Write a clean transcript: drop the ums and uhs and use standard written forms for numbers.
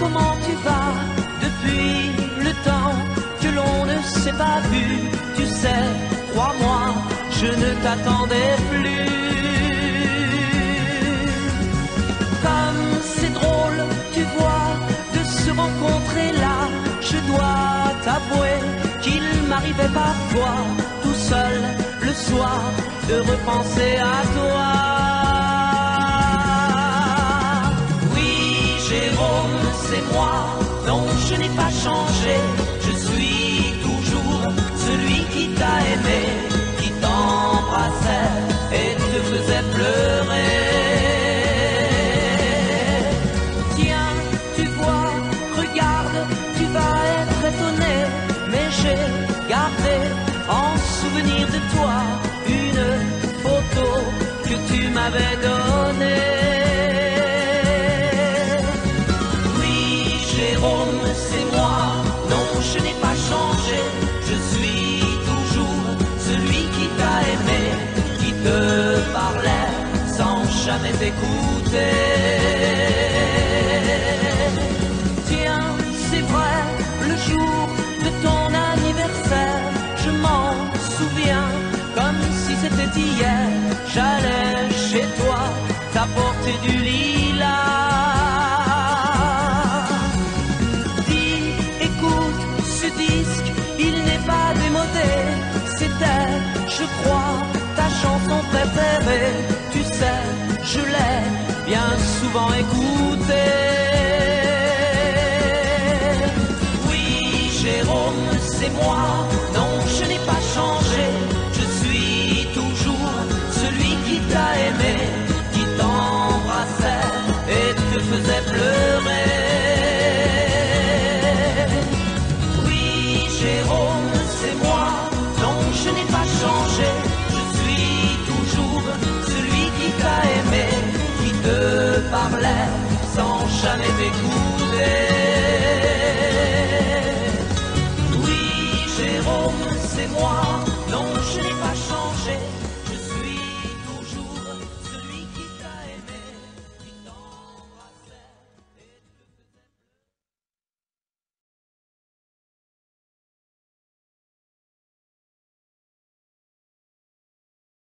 comment tu vas depuis le temps que l'on ne s'est pas vu? Tu sais, crois-moi, je ne t'attendais plus. Comme c'est drôle, tu vois, de se rencontrer là. Je dois t'avouer qu'il m'arrivait parfois, tout seul le soir, de repenser à toi. Oui, Jérôme, c'est moi, non, je n'ai pas changé. Je suis toujours celui qui t'a aimé, qui t'embrassait et te faisait pleurer. Tiens, tu vois, regarde, tu vas être étonné, mais j'ai gardé en souvenir de toi une photo que tu m'avais donnée. Oui, Jérôme, c'est moi, non, je n'ai pas changé. Je suis toujours celui qui t'a aimé, qui te parlait sans jamais t'écouter. Tiens, c'est vrai, le jour de ton anniversaire, je m'en souviens comme si c'était hier. J'allais chez toi t'apporter du lilas. Dis, écoute, ce disque, il n'est pas démodé. C'était, je crois, ta chanson préférée. Tu sais, je l'ai bien souvent écoutée. Oui, Jérôme, c'est moi, non, je n'ai pas changé. Je suis toujours celui qui t'a aimé, qui t'embrassait et te faisait pleurer. Oui, Jérôme, c'est moi, non, je n'ai pas changé. Je suis toujours celui qui t'a aimé, qui te parlait sans jamais t'écouter.